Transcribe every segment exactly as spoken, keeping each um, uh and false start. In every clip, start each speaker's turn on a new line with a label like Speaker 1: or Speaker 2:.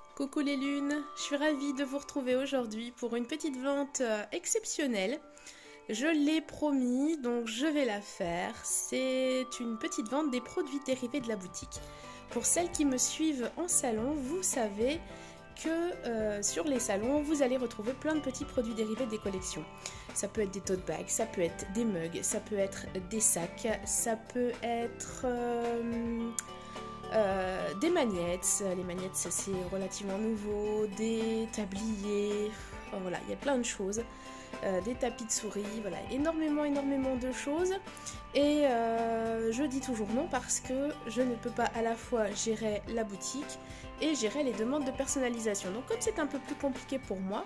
Speaker 1: Coucou les lunes, je suis ravie de vous retrouver aujourd'hui pour une petite vente euh, exceptionnelle. Je l'ai promis, donc je vais la faire. C'est une petite vente des produits dérivés de la boutique. Pour celles qui me suivent en salon, vous savez que euh, sur les salons, vous allez retrouver plein de petits produits dérivés des collections. Ça peut être des tote bags, ça peut être des mugs, ça peut être des sacs, ça peut être... Euh, Euh, des magnettes, les magnettes c'est relativement nouveau, des tabliers, enfin, voilà, il y a plein de choses, euh, des tapis de souris, voilà, énormément, énormément de choses. Et euh, je dis toujours non parce que je ne peux pas à la fois gérer la boutique et gérer les demandes de personnalisation. Donc comme c'est un peu plus compliqué pour moi,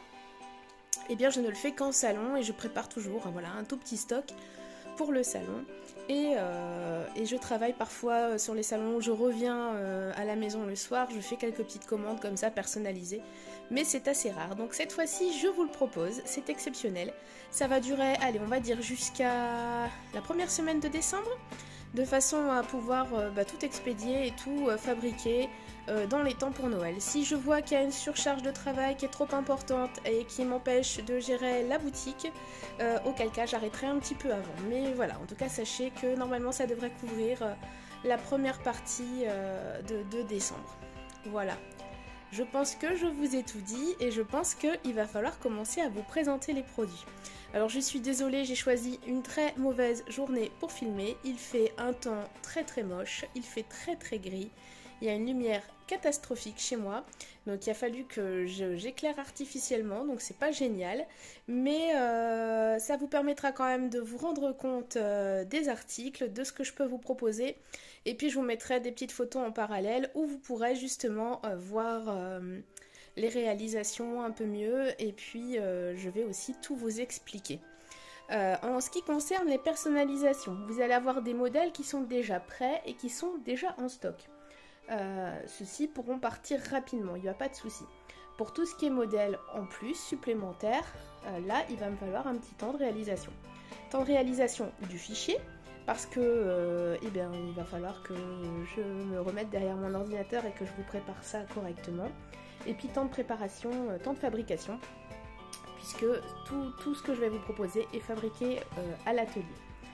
Speaker 1: eh bien je ne le fais qu'en salon et je prépare toujours, voilà, un tout petit stock pour le salon. Et, euh, et je travaille parfois sur les salons où je reviens euh, à la maison le soir, je fais quelques petites commandes comme ça personnalisées, mais c'est assez rare. Donc cette fois-ci, je vous le propose, c'est exceptionnel. Ça va durer, allez, on va dire jusqu'à la première semaine de décembre, de façon à pouvoir euh, bah, tout expédier et tout euh, fabriquer euh, dans les temps pour Noël. Si je vois qu'il y a une surcharge de travail qui est trop importante et qui m'empêche de gérer la boutique, euh, auquel cas j'arrêterai un petit peu avant. Mais voilà, en tout cas sachez que normalement ça devrait couvrir euh, la première partie euh, de, de décembre. Voilà. Je pense que je vous ai tout dit et je pense qu'il va falloir commencer à vous présenter les produits. Alors je suis désolée, j'ai choisi une très mauvaise journée pour filmer. Il fait un temps très très moche, il fait très très gris. Il y a une lumière catastrophique chez moi, donc il a fallu que j'éclaire artificiellement, donc c'est pas génial, mais euh, ça vous permettra quand même de vous rendre compte euh, des articles, de ce que je peux vous proposer, et puis je vous mettrai des petites photos en parallèle où vous pourrez justement euh, voir euh, les réalisations un peu mieux, et puis euh, je vais aussi tout vous expliquer. Euh, en ce qui concerne les personnalisations, vous allez avoir des modèles qui sont déjà prêts et qui sont déjà en stock. Euh, ceux-ci pourront partir rapidement, il n'y a pas de souci. Pour tout ce qui est modèle en plus, supplémentaire, euh, là il va me falloir un petit temps de réalisation. Temps de réalisation du fichier, parce que euh, eh bien, il va falloir que je me remette derrière mon ordinateur et que je vous prépare ça correctement. Et puis temps de préparation, euh, temps de fabrication, puisque tout, tout ce que je vais vous proposer est fabriqué euh, à l'atelier.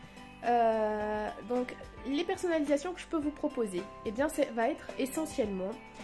Speaker 1: Euh, donc les personnalisations que je peux vous proposer, eh bien ça va être essentiellement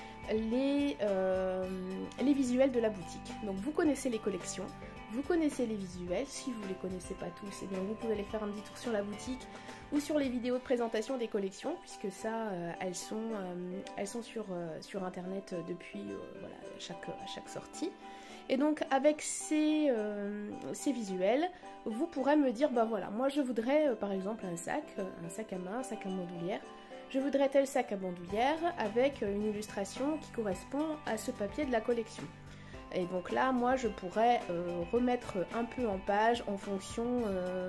Speaker 1: les, euh, les visuels de la boutique. Donc vous connaissez les collections, vous connaissez les visuels, si vous ne les connaissez pas tous, eh bien vous pouvez aller faire un petit tour sur la boutique ou sur les vidéos de présentation des collections, puisque ça euh, elles sont, euh, elles sont sur, euh, sur internet depuis euh, voilà, chaque, à chaque sortie. Et donc avec ces, euh, ces visuels, vous pourrez me dire, bah voilà, moi je voudrais euh, par exemple un sac, euh, un sac à main, un sac à bandoulière. Je voudrais tel sac à bandoulière avec euh, une illustration qui correspond à ce papier de la collection. Et donc là, moi je pourrais euh, remettre un peu en page en fonction, euh,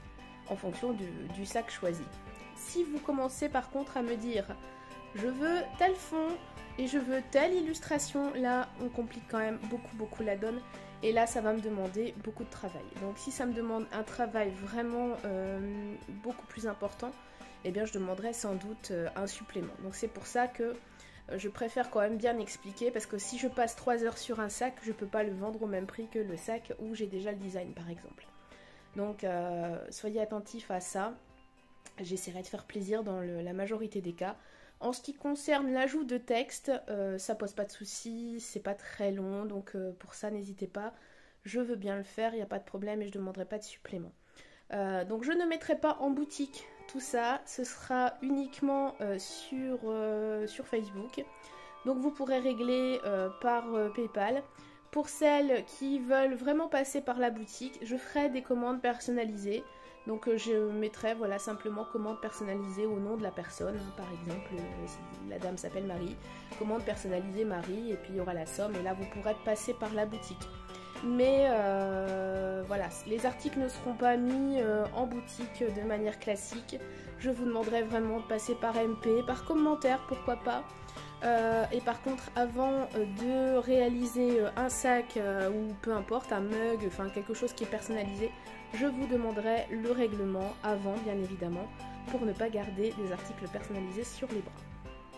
Speaker 1: en fonction du, du sac choisi. Si vous commencez par contre à me dire, je veux tel fond, et je veux telle illustration, là on complique quand même beaucoup beaucoup la donne et là ça va me demander beaucoup de travail. Donc si ça me demande un travail vraiment euh, beaucoup plus important, eh bien je demanderai sans doute euh, un supplément. Donc c'est pour ça que euh, je préfère quand même bien expliquer, parce que si je passe trois heures sur un sac, je peux pas le vendre au même prix que le sac où j'ai déjà le design par exemple. Donc euh, soyez attentifs à ça, j'essaierai de faire plaisir dans le, la majorité des cas. En ce qui concerne l'ajout de texte, euh, ça pose pas de soucis, c'est pas très long, donc euh, pour ça n'hésitez pas, je veux bien le faire, il n'y a pas de problème et je ne demanderai pas de supplément. Euh, donc je ne mettrai pas en boutique tout ça, ce sera uniquement euh, sur, euh, sur Facebook, donc vous pourrez régler euh, par euh, PayPal. Pour celles qui veulent vraiment passer par la boutique, je ferai des commandes personnalisées. Donc euh, je mettrai voilà, simplement commande personnalisée au nom de la personne, par exemple euh, si la dame s'appelle Marie, commande personnalisée Marie, et puis il y aura la somme, et là vous pourrez passer par la boutique. Mais euh, voilà, les articles ne seront pas mis euh, en boutique de manière classique, je vous demanderai vraiment de passer par M P, par commentaire, pourquoi pas. Euh, et par contre, avant euh, de réaliser euh, un sac euh, ou peu importe, un mug, enfin quelque chose qui est personnalisé, je vous demanderai le règlement avant, bien évidemment, pour ne pas garder des articles personnalisés sur les bras.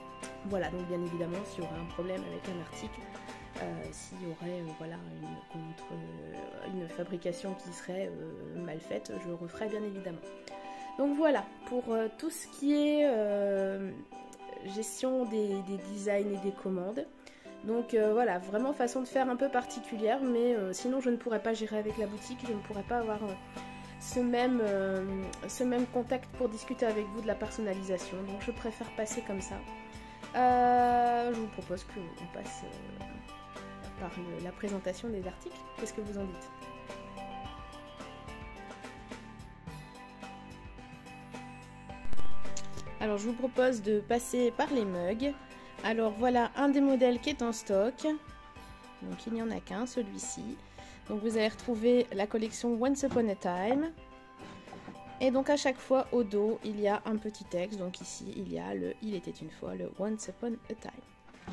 Speaker 1: Voilà, donc bien évidemment, s'il y aurait un problème avec un article, euh, s'il y aurait euh, voilà, une, contre, euh, une fabrication qui serait euh, mal faite, je le referai bien évidemment. Donc voilà, pour euh, tout ce qui est euh, gestion des, des designs et des commandes. Donc euh, voilà, vraiment façon de faire un peu particulière, mais euh, sinon je ne pourrais pas gérer avec la boutique, je ne pourrais pas avoir euh, ce, même, euh, ce même contact pour discuter avec vous de la personnalisation. Donc je préfère passer comme ça. Euh, je vous propose qu'on passe euh, par le, la présentation des articles. Qu'est-ce que vous en dites ? Alors je vous propose de passer par les mugs. Alors voilà un des modèles qui est en stock. Donc il n'y en a qu'un, celui-ci. Donc vous allez retrouver la collection Once Upon a Time. Et donc à chaque fois au dos il y a un petit texte. Donc ici il y a le Il était une fois, le Once Upon a Time.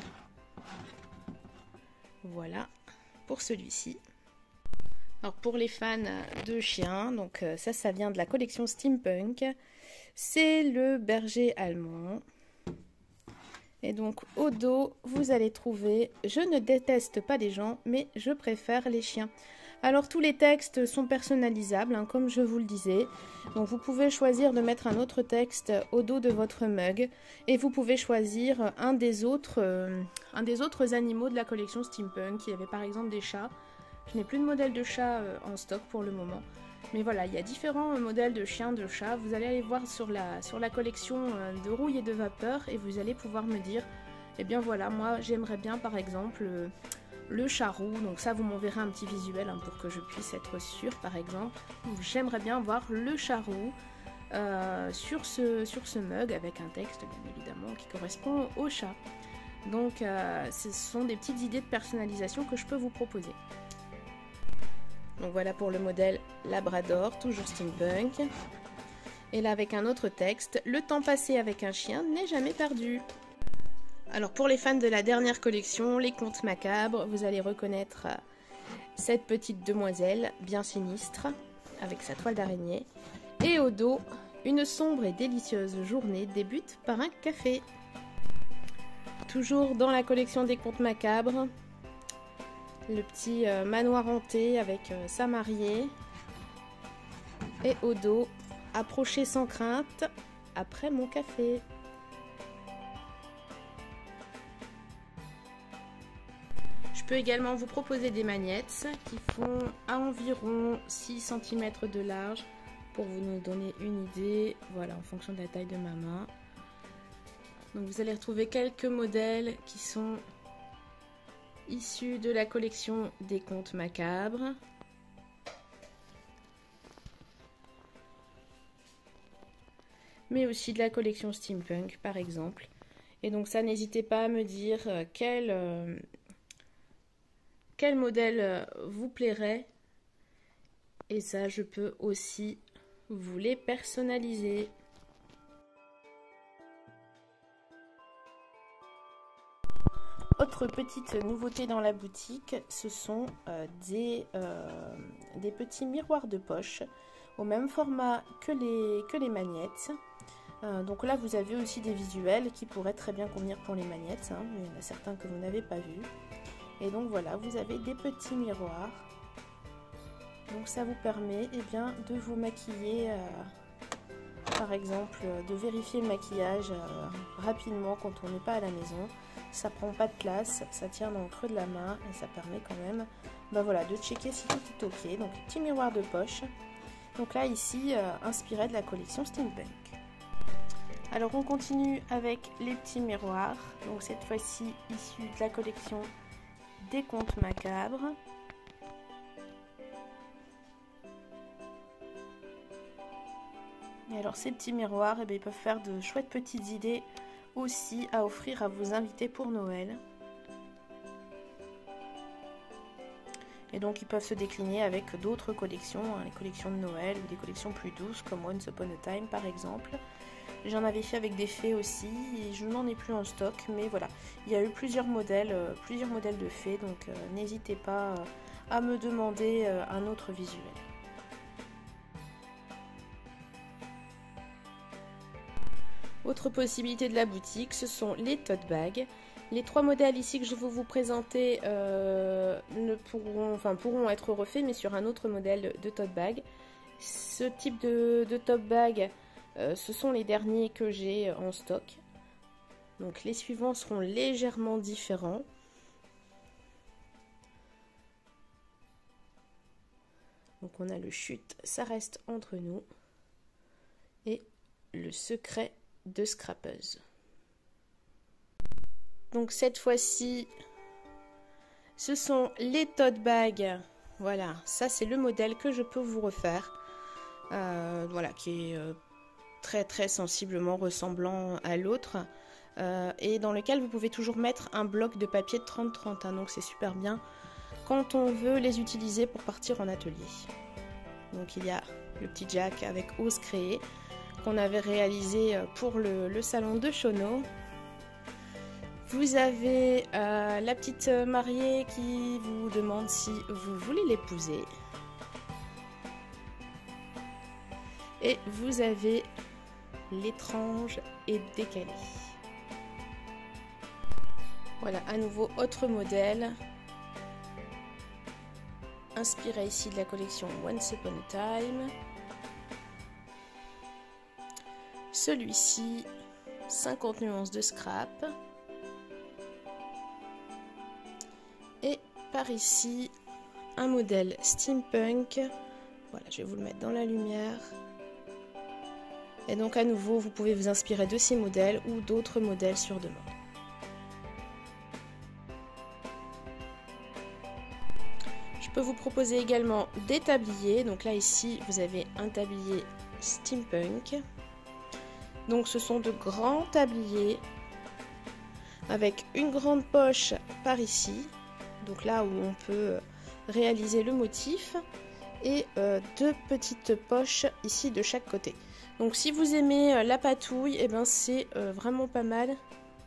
Speaker 1: Voilà pour celui-ci. Alors pour les fans de chiens, donc ça ça vient de la collection Steampunk. C'est le berger allemand. Et donc au dos, vous allez trouver « Je ne déteste pas les gens, mais je préfère les chiens ». Alors tous les textes sont personnalisables, hein, comme je vous le disais. Donc vous pouvez choisir de mettre un autre texte au dos de votre mug. Et vous pouvez choisir un des autres, euh, un des autres animaux de la collection Steampunk. Il y avait par exemple des chats. Je n'ai plus de modèle de chat euh, en stock pour le moment. Mais voilà, il y a différents modèles de chiens, de chats. Vous allez aller voir sur la, sur la collection de rouille et de vapeur et vous allez pouvoir me dire, eh bien voilà, moi j'aimerais bien par exemple euh, le charroux. Donc ça, vous m'enverrez un petit visuel hein, pour que je puisse être sûre par exemple. J'aimerais bien voir le charroux euh, sur, ce, sur ce mug avec un texte bien évidemment qui correspond au chat. Donc euh, ce sont des petites idées de personnalisation que je peux vous proposer. Donc voilà pour le modèle Labrador, toujours steampunk. Et là avec un autre texte, le temps passé avec un chien n'est jamais perdu. Alors pour les fans de la dernière collection, les contes macabres, vous allez reconnaître cette petite demoiselle bien sinistre avec sa toile d'araignée. Et au dos, une sombre et délicieuse journée débute par un café. Toujours dans la collection des contes macabres, le petit euh, manoir hanté avec euh, sa mariée. Et au dos, approcher sans crainte après mon café. Je peux également vous proposer des magnettes qui font à environ six centimètres de large pour vous donner une idée, voilà, en fonction de la taille de ma main. Donc vous allez retrouver quelques modèles qui sont issus de la collection des contes macabres. Mais aussi de la collection steampunk par exemple. Et donc ça, n'hésitez pas à me dire quel, euh, quel modèle vous plairait. Et ça, je peux aussi vous les personnaliser. Autre petite nouveauté dans la boutique, ce sont euh, des, euh, des petits miroirs de poche au même format que les, que les magnettes. Euh, donc là vous avez aussi des visuels qui pourraient très bien convenir pour les magnettes, hein, mais il y en a certains que vous n'avez pas vus. Et donc voilà, vous avez des petits miroirs. Donc ça vous permet eh bien, de vous maquiller, euh, par exemple, de vérifier le maquillage euh, rapidement quand on n'est pas à la maison. Ça prend pas de place, ça tient dans le creux de la main et ça permet quand même ben voilà, de checker si tout est ok. Donc petit miroir de poche. Donc là ici, euh, inspiré de la collection Steampunk. Alors on continue avec les petits miroirs. Donc cette fois-ci issus de la collection des contes macabres. Et alors ces petits miroirs, eh bien, ils peuvent faire de chouettes petites idées aussi à offrir à vos invités pour Noël. Et donc ils peuvent se décliner avec d'autres collections, hein, les collections de Noël ou des collections plus douces comme Once Upon a Time par exemple. J'en avais fait avec des fées aussi et je n'en ai plus en stock, mais voilà, il y a eu plusieurs modèles, euh, plusieurs modèles de fées, donc euh, n'hésitez pas euh, à me demander euh, un autre visuel. Autre possibilité de la boutique, ce sont les tote bags. Les trois modèles ici que je vais vous présenter euh, ne pourront, enfin, pourront être refaits, mais sur un autre modèle de tote bag. Ce type de, de tote bag, euh, ce sont les derniers que j'ai en stock. Donc les suivants seront légèrement différents. Donc on a le chute, ça reste entre nous. Et le secret de scrapeuse. Donc cette fois-ci, ce sont les tote bags. Voilà, ça c'est le modèle que je peux vous refaire. Euh, voilà, qui est euh, très très sensiblement ressemblant à l'autre. Euh, et dans lequel vous pouvez toujours mettre un bloc de papier de trente trente. Hein, donc c'est super bien quand on veut les utiliser pour partir en atelier. Donc il y a le petit jack avec Ose Créer qu'on avait réalisé pour le, le salon de Chono. Vous avez euh, la petite mariée qui vous demande si vous voulez l'épouser. Et vous avez l'étrange et décalé. Voilà, à nouveau, autre modèle. Inspiré ici de la collection Once Upon a Time. Celui-ci, cinquante nuances de scrap. Et par ici, un modèle steampunk. Voilà, je vais vous le mettre dans la lumière. Et donc à nouveau, vous pouvez vous inspirer de ces modèles ou d'autres modèles sur demande. Je peux vous proposer également des tabliers. Donc là ici, vous avez un tablier steampunk. Donc ce sont de grands tabliers avec une grande poche par ici. Donc là où on peut réaliser le motif et euh, deux petites poches ici de chaque côté. Donc si vous aimez euh, la patouille, et eh ben c'est euh, vraiment pas mal.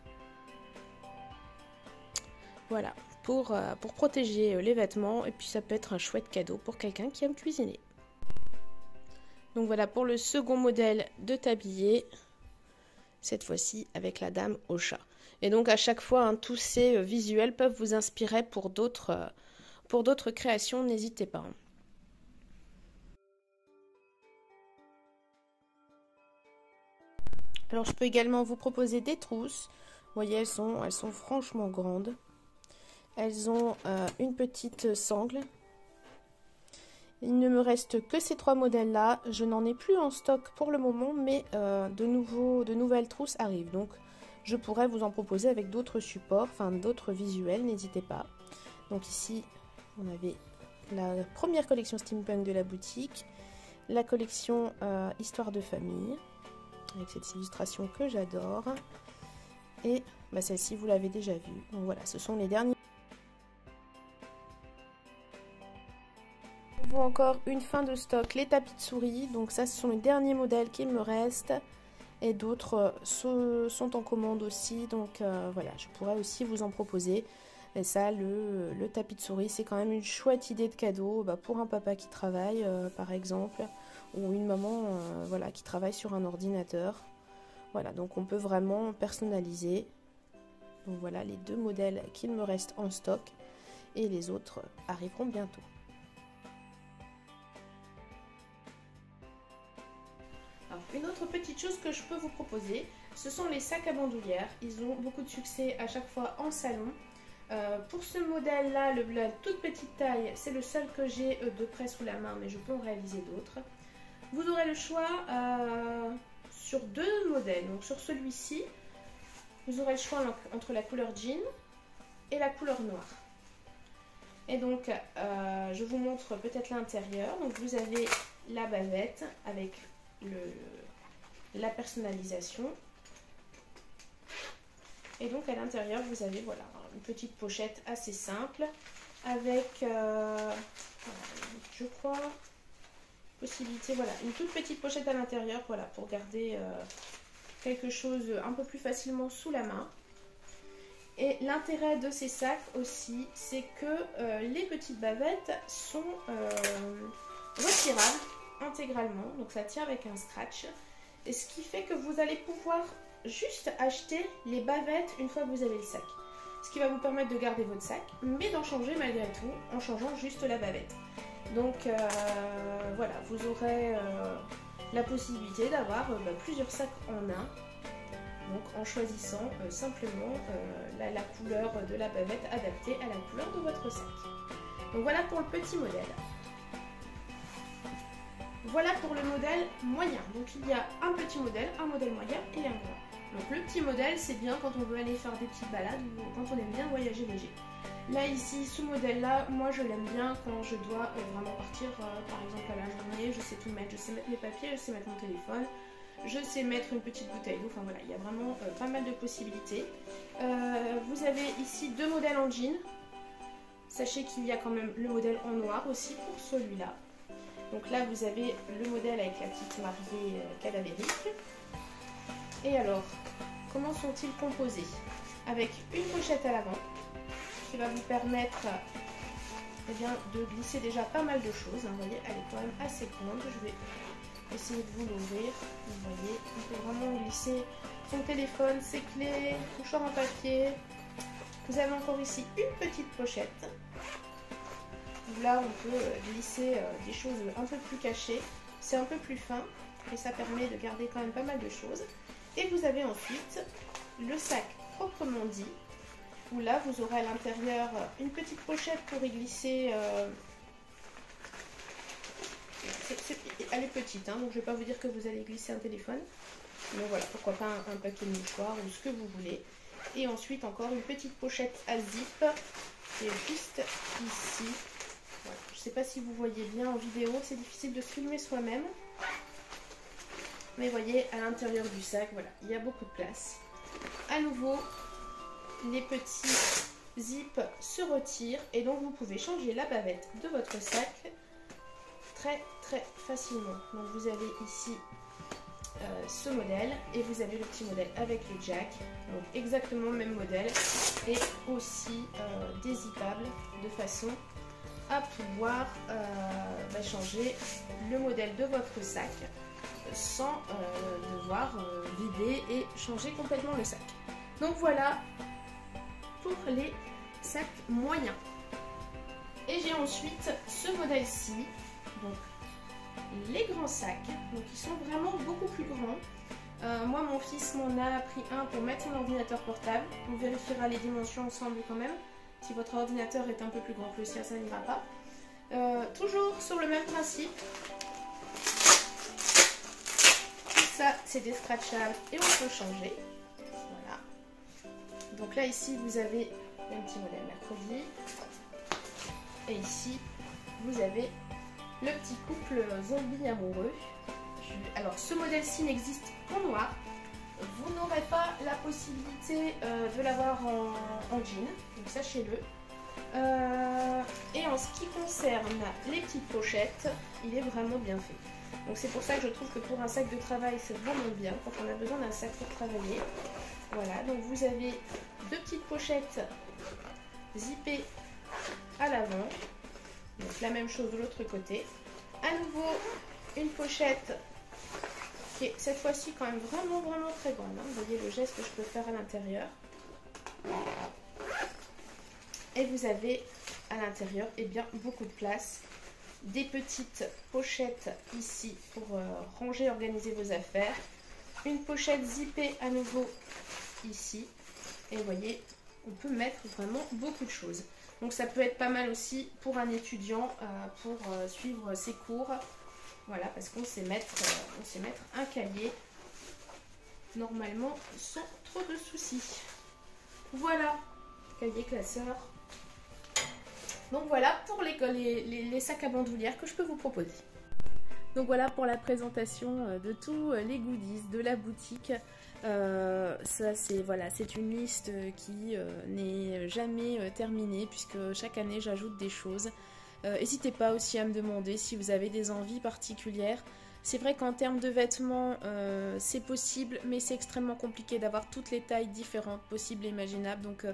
Speaker 1: Voilà, pour, euh, pour protéger euh, les vêtements, et puis ça peut être un chouette cadeau pour quelqu'un qui aime cuisiner. Donc voilà pour le second modèle de tablier, cette fois-ci avec la dame au chat. Et donc à chaque fois, hein, tous ces euh, visuels peuvent vous inspirer pour d'autres euh, pour d'autres créations, n'hésitez pas. Hein. Alors je peux également vous proposer des trousses. Vous voyez, elles sont, elles sont franchement grandes. Elles ont euh, une petite sangle. Il ne me reste que ces trois modèles-là. Je n'en ai plus en stock pour le moment, mais euh, de, nouveaux, de nouvelles trousses arrivent. Donc je pourrais vous en proposer avec d'autres supports, enfin d'autres visuels, n'hésitez pas. Donc ici, on avait la première collection steampunk de la boutique, la collection euh, Histoire de famille, avec cette illustration que j'adore. Et bah, celle-ci, vous l'avez déjà vue. Donc voilà, ce sont les derniers. On voit encore une fin de stock, les tapis de souris. Donc ça, ce sont les derniers modèles qu'il me reste. Et d'autres euh, sont en commande aussi. Donc euh, voilà, je pourrais aussi vous en proposer. Et ça, le, le tapis de souris, c'est quand même une chouette idée de cadeau bah, pour un papa qui travaille, euh, par exemple, ou une maman euh, voilà, qui travaille sur un ordinateur. Voilà, donc on peut vraiment personnaliser. Donc voilà les deux modèles qu'il me reste en stock. Et les autres arriveront bientôt. Alors, une autre petite chose que je peux vous proposer, ce sont les sacs à bandoulière. Ils ont beaucoup de succès à chaque fois en salon. Euh, pour ce modèle là, le, la toute petite taille, c'est le seul que j'ai euh, de près sous la main, mais je peux en réaliser d'autres. Vous aurez le choix euh, sur deux modèles. Donc sur celui-ci, vous aurez le choix entre la couleur jean et la couleur noire. Et donc euh, je vous montre peut-être l'intérieur. Donc vous avez la bavette avec le, la personnalisation. Et donc à l'intérieur vous avez voilà une petite pochette assez simple avec euh, je crois possibilité voilà une toute petite pochette à l'intérieur voilà pour garder euh, quelque chose un peu plus facilement sous la main. Et l'intérêt de ces sacs aussi, c'est que euh, les petites bavettes sont euh, retirables intégralement, donc ça tient avec un scratch, et ce qui fait que vous allez pouvoir juste acheter les bavettes une fois que vous avez le sac. Ce qui va vous permettre de garder votre sac, mais d'en changer malgré tout, en changeant juste la bavette. Donc euh, voilà, vous aurez euh, la possibilité d'avoir euh, bah, plusieurs sacs en un. Donc en choisissant euh, simplement euh, la, la couleur de la bavette adaptée à la couleur de votre sac. Donc voilà pour le petit modèle. Voilà pour le modèle moyen. Donc il y a un petit modèle, un modèle moyen et un grand. Donc le petit modèle, c'est bien quand on veut aller faire des petites balades ou quand on aime bien voyager léger. Là ici, ce modèle-là, moi je l'aime bien quand je dois euh, vraiment partir euh, par exemple à la journée, je sais tout mettre, je sais mettre mes papiers, je sais mettre mon téléphone, je sais mettre une petite bouteille d'eau, enfin voilà, il y a vraiment euh, pas mal de possibilités. Euh, vous avez ici deux modèles en jean. Sachez qu'il y a quand même le modèle en noir aussi pour celui-là. Donc là vous avez le modèle avec la petite mariée euh, cadavérique. Et alors, comment sont-ils composés? Avec une pochette à l'avant qui va vous permettre eh bien, de glisser déjà pas mal de choses. Vous voyez, elle est quand même assez grande. Je vais essayer de vous l'ouvrir. Vous voyez, on peut vraiment glisser son téléphone, ses clés, mouchoir en papier. Vous avez encore ici une petite pochette. Là, on peut glisser des choses un peu plus cachées. C'est un peu plus fin et ça permet de garder quand même pas mal de choses. Et vous avez ensuite le sac proprement dit, où là vous aurez à l'intérieur une petite pochette pour y glisser. Euh... C'est, c'est... Elle est petite, hein, donc je ne vais pas vous dire que vous allez glisser un téléphone. Mais voilà, pourquoi pas un, un paquet de mouchoirs ou ce que vous voulez. Et ensuite encore une petite pochette à zip qui est juste ici. Voilà. Je ne sais pas si vous voyez bien en vidéo, c'est difficile de filmer soi-même. Mais voyez, à l'intérieur du sac, voilà, il y a beaucoup de place. À nouveau, les petits zips se retirent et donc vous pouvez changer la bavette de votre sac très très facilement. Donc vous avez ici euh, ce modèle et vous avez le petit modèle avec le jack. Donc exactement le même modèle et aussi euh, dézippable de façon à pouvoir euh, bah, changer le modèle de votre sac sans euh, devoir euh, vider et changer complètement le sac. Donc voilà pour les sacs moyens. Et j'ai ensuite ce modèle-ci, donc les grands sacs, donc ils sont vraiment beaucoup plus grands. Euh, moi mon fils m'en a pris un pour mettre son ordinateur portable. On vérifiera les dimensions ensemble quand même. Si votre ordinateur est un peu plus grand que le sien, ça n'ira pas. Euh, toujours sur le même principe. Ça, c'est déstretchable et on peut changer. Voilà. Donc là, ici, vous avez un petit modèle mercredi. Et ici, vous avez le petit couple zombie amoureux. Je... Alors, ce modèle-ci n'existe qu'en noir. Vous n'aurez pas la possibilité euh, de l'avoir en, en jean. Donc, sachez-le. Euh, et en ce qui concerne les petites pochettes, il est vraiment bien fait. Donc c'est pour ça que je trouve que pour un sac de travail c'est vraiment bien quand on a besoin d'un sac pour travailler. Voilà, donc vous avez deux petites pochettes zippées à l'avant. Donc la même chose de l'autre côté. À nouveau une pochette qui est cette fois-ci quand même vraiment vraiment très grande. Hein. Vous voyez le geste que je peux faire à l'intérieur. Et vous avez à l'intérieur eh bien beaucoup de place. Des petites pochettes ici pour euh, ranger, organiser vos affaires. Une pochette zippée à nouveau ici. Et vous voyez, on peut mettre vraiment beaucoup de choses. Donc ça peut être pas mal aussi pour un étudiant euh, pour euh, suivre ses cours. Voilà, parce qu'on sait mettre, euh, on sait mettre un cahier normalement sans trop de soucis. Voilà, cahier classeur. Donc voilà pour les, les, les, les sacs à bandoulière que je peux vous proposer. Donc voilà pour la présentation de tous les goodies de la boutique. Euh, ça c'est voilà, c'est une liste qui euh, n'est jamais euh, terminée puisque chaque année j'ajoute des choses. N'hésitez euh, pas aussi à me demander si vous avez des envies particulières. C'est vrai qu'en termes de vêtements euh, c'est possible, mais c'est extrêmement compliqué d'avoir toutes les tailles différentes possibles et imaginables. Donc euh,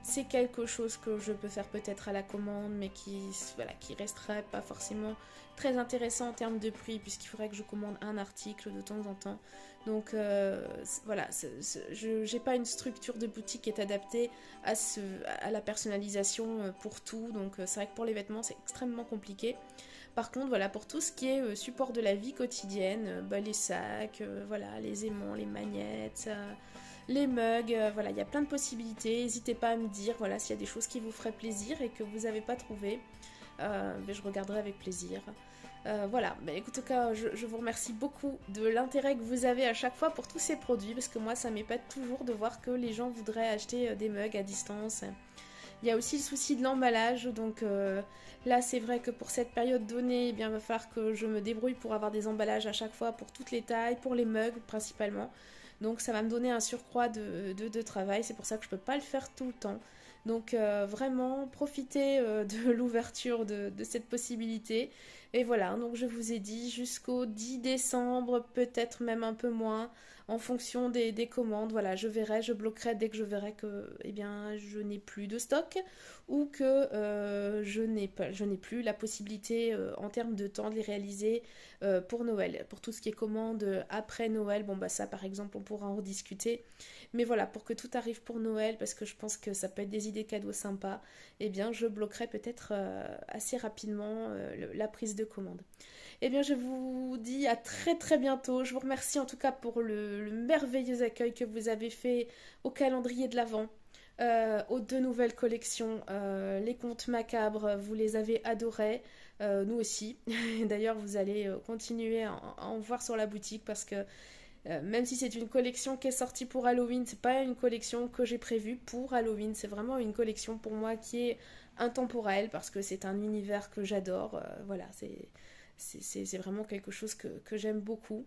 Speaker 1: c'est quelque chose que je peux faire peut-être à la commande, mais qui, voilà, qui resterait pas forcément très intéressant en termes de prix, puisqu'il faudrait que je commande un article de temps en temps. Donc euh, voilà, c'est, c'est, je n'ai pas une structure de boutique qui est adaptée à, ce, à la personnalisation pour tout, donc c'est vrai que pour les vêtements c'est extrêmement compliqué. Par contre, voilà, pour tout ce qui est euh, support de la vie quotidienne, euh, bah, les sacs, euh, voilà, les aimants, les magnettes, euh, les mugs, euh, voilà, il y a plein de possibilités. N'hésitez pas à me dire, voilà, s'il y a des choses qui vous feraient plaisir et que vous n'avez pas trouvé, euh, ben, je regarderai avec plaisir. Euh, voilà, ben, écoute, en tout cas, je, je vous remercie beaucoup de l'intérêt que vous avez à chaque fois pour tous ces produits, parce que moi, ça m'épate toujours de voir que les gens voudraient acheter euh, des mugs à distance. Il y a aussi le souci de l'emballage, donc euh, là c'est vrai que pour cette période donnée, eh bien, il va falloir que je me débrouille pour avoir des emballages à chaque fois pour toutes les tailles, pour les mugs principalement. Donc ça va me donner un surcroît de, de, de travail, c'est pour ça que je ne peux pas le faire tout le temps. Donc euh, vraiment profitez euh, de l'ouverture de, de cette possibilité. Et voilà, donc je vous ai dit jusqu'au dix décembre, peut-être même un peu moins, en fonction des, des commandes. Voilà, je verrai, je bloquerai dès que je verrai que eh bien, je n'ai plus de stock ou que euh, je n'ai pas, je n'ai plus la possibilité euh, en termes de temps de les réaliser euh, pour Noël. Pour tout ce qui est commande après Noël, bon bah ça par exemple on pourra en rediscuter. Mais voilà, pour que tout arrive pour Noël, parce que je pense que ça peut être des idées cadeaux sympas, eh bien je bloquerai peut-être euh, assez rapidement euh, le, la prise de commande. Eh bien je vous dis à très très bientôt. Je vous remercie en tout cas pour le, le merveilleux accueil que vous avez fait au calendrier de l'Avent. Euh, aux deux nouvelles collections, euh, les contes macabres, vous les avez adorés, euh, nous aussi. D'ailleurs, vous allez euh, continuer à, à en voir sur la boutique parce que euh, même si c'est une collection qui est sortie pour Halloween, c'est pas une collection que j'ai prévue pour Halloween. C'est vraiment une collection pour moi qui est intemporelle parce que c'est un univers que j'adore. Euh, voilà, c'est, c'est, c'est vraiment quelque chose que, que j'aime beaucoup.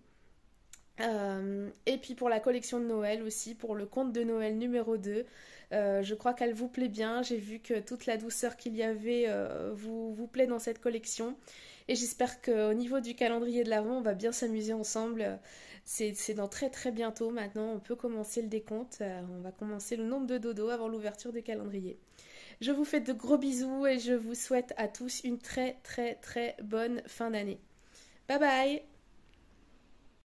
Speaker 1: Euh, et puis pour la collection de Noël aussi, pour le conte de Noël numéro deux, euh, je crois qu'elle vous plaît bien. J'ai vu que toute la douceur qu'il y avait euh, vous, vous plaît dans cette collection. Et j'espère qu'au niveau du calendrier de l'Avent, on va bien s'amuser ensemble. C'est, c'est dans très très bientôt maintenant, on peut commencer le décompte. Euh, on va commencer le nombre de dodos avant l'ouverture du calendrier. Je vous fais de gros bisous et je vous souhaite à tous une très très très bonne fin d'année. Bye bye!